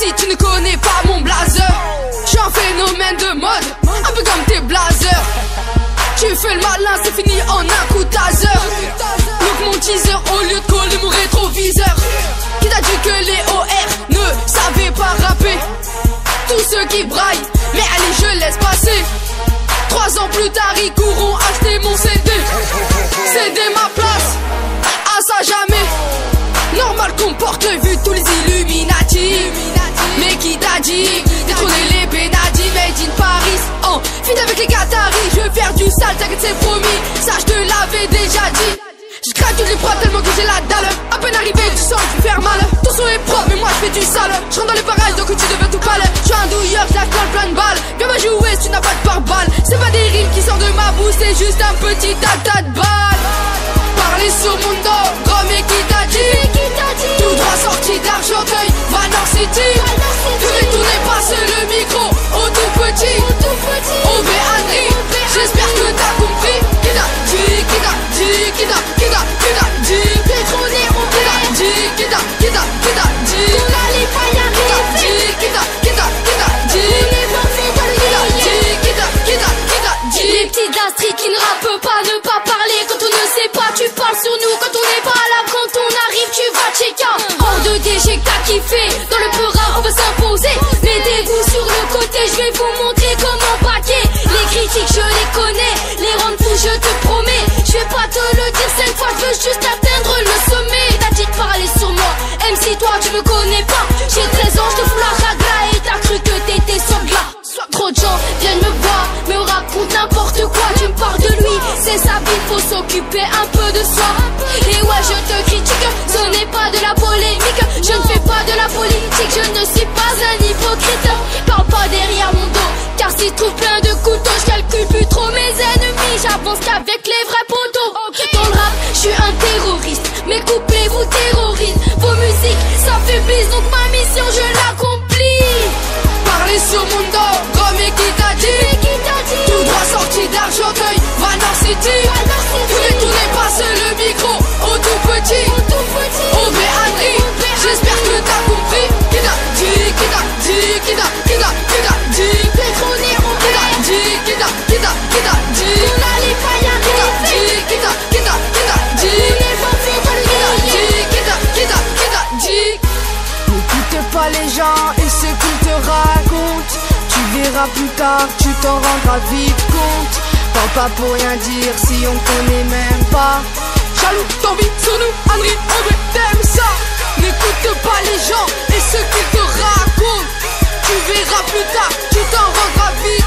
si tu ne connais pas mon blazer. Je suis un phénomène de mode, un peu comme tes blazers. Tu fais le malin, c'est fini en un coup de taser. Look mon teaser au lieu de coller mon rétroviseur. Qui t'a dit que les OR ne savaient pas rapper? Tous ceux qui braillent, mais allez je laisse passer. 3 ans plus tard ils courront acheter mon CD. Céder ma place, à ça jamais. Normal qu'on porte vu tous les Illuminati. Mais qui t'a dit détrôner les Benadi made in Paris? Oh, fit avec les Qataris, je veux faire du sale, t'inquiète c'est promis. Ça je te l'avais déjà dit. Je craque toutes les prods tellement que j'ai la dalle. À peine arrivé tu sens que je vais faire mal. Ton son est propre mais moi je fais du sale. Je rentre dans les parages donc tu deviens tout pâle. Je suis un douilleur, je lâche plein de balles. Viens me jouer si tu n'as pas de pare-balles. C'est pas des rimes qui sortent de ma bouche, c'est juste un petit tas de balles. Parler sur mon dos, gros mais qui t'a dit? Tout droit sorti d'Argenteuil, Vanor City. Purée tournez passe le micro au tout petit. Au Béadri, j'espère que t'as compris. Qui t'a dit, qui t'a dit, qui t'a dit? Pétroné on t'a dit, qui t'a dit? On allait pas y arriver. Qui t'a dit? Les petits d'un street qui ne rappent pas, ne pas parler quand on ne sait pas. Tu parles sur nous quand on n'est pas là. Quand on arrive tu vas checker. Hors de DG que t'as kiffé. Dans le peu rare on va s'imposer. Mettez-vous sur le côté, je vais vous montrer comment baquer. Les critiques je les connais, les rendre fous je te promets. Je vais pas te le dire 5 fois, je veux juste atteindre le sommet. T'as dit de parler sur moi, MC toi tu me connais pas. J'ai 13 ans, je te fous la ragra et t'as cru que t'étais sur glas. Trop de gens viennent me voir, me racontent n'importe quoi. Tu me parles de lui, c'est sa vie, faut s'occuper un peu de soi. Et ouais je te critique, ce n'est pas de la polémique. Je ne fais pas de la politique, je ne suis pas un hypocrite. Parle pas derrière mon dos, car s'il trouve plein de couteaux, je calcule plus trop mes ennemis. J'avance qu'avec les vrais poteaux. Dans le rap, je suis un terroriste, mes couplets vous terrorisent. Vos musiques s'affaiblissent, donc ma mission je l'accomplis. Parler sur mon dos, gros mais qui t'a dit? Tout droit sorti d'Argenteuil, Vanor City. Tournez passe le micro au tout petit. Au Béadri, j'espère que t'as compris. Qui t'a dit? Pétroné on t'a dit? Qui t'a dit? On allait pas y arriver. Qui t'a dit? N'écoute pas les gens et ce qu'ils te racontent. Tu verras plus tard, tu t'en rendras vite compte. Parle pas pour rien dire si on connaît même pas. Jaloux, t'envie sur nous, Henry, on veut t'aimes ça. N'écoute pas les gens et ce qu'ils te racontent. Tu verras plus tard, tu t'en rendras vite